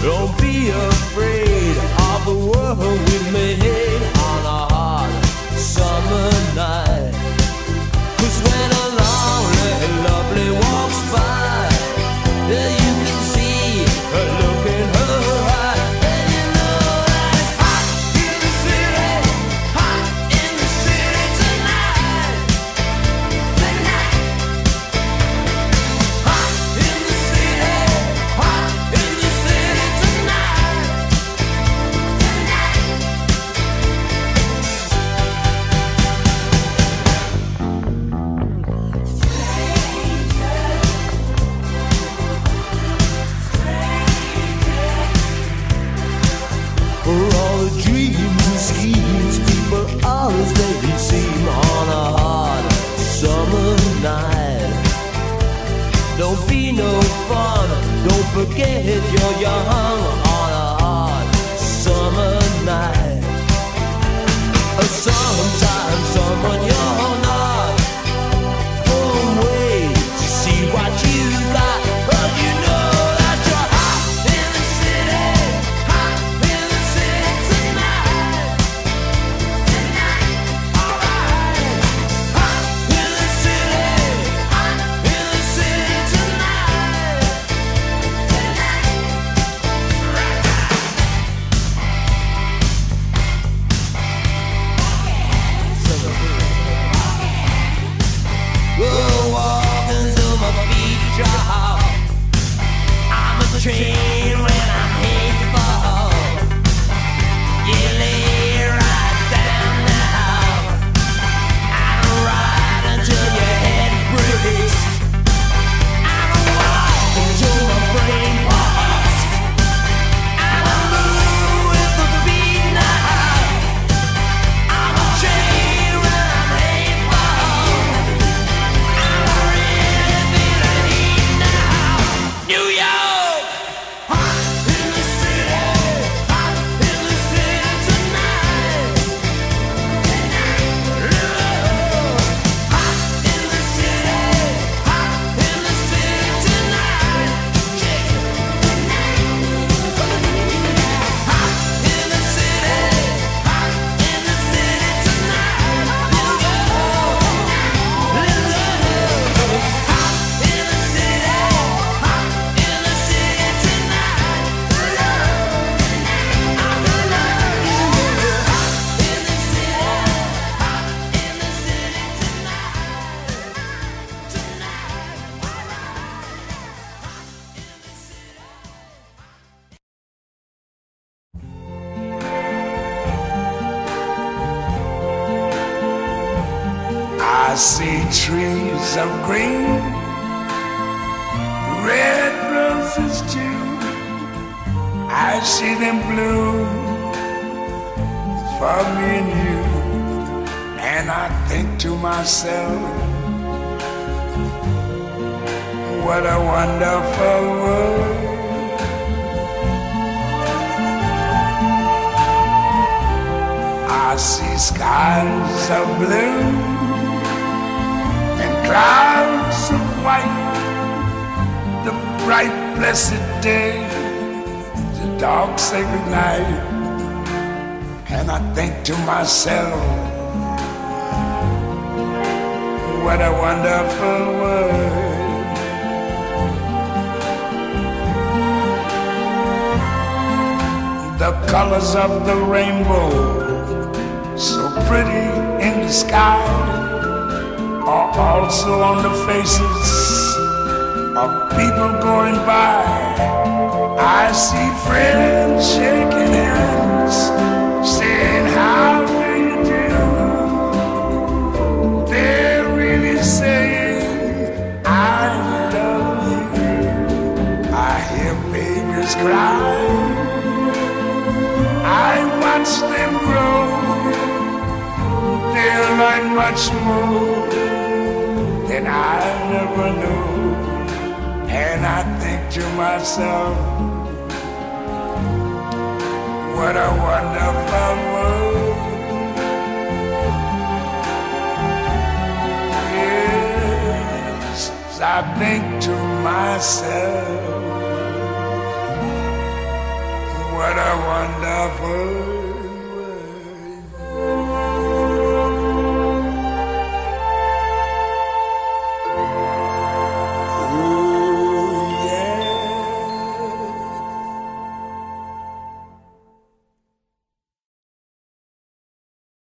Don't be afraid of the world we made on a hot summer night. 'Cause when a lonely, lovely walks by, you can see her look in her eye, and you know that it's hot in the city tonight. Tonight. Hot in the city tonight. For all the dreams and schemes people always make it seem on a hot summer night. Don't be no fun, don't forget you're young on a hot summer night. Sometimes someone you're not won't wait to see what you got, but you know that you're hot in the city tonight. Tonight, alright. Hot in the city tonight. We'll walk into my beat drop. I'm a train when I'm headed for home. You lay right down now. I don't ride until your head breaks. I don't walk until my brain pops. I don't move with the beat now. I'm a train when I'm headed for home. New York, hot in the city tonight. Hot in the city tonight. Hot in the city tonight. Little girl, little girl. Hot in the city I see trees of green, red roses too. I see them bloom for me and you. And I think to myself, what a wonderful world. I see skies of blue and clouds of white, the bright blessed day, the dark sacred night. And I think to myself, what a wonderful world. The colors of the rainbow, so pretty in the sky, are also on the faces of people going by. I see friends shaking hands, saying, how do you do? They're really saying, I love you. I hear babies cry, I watch them grow. They'll learn much more than I never knew. And I think to myself, what a wonderful world. Yes, I think to myself, what a wonderful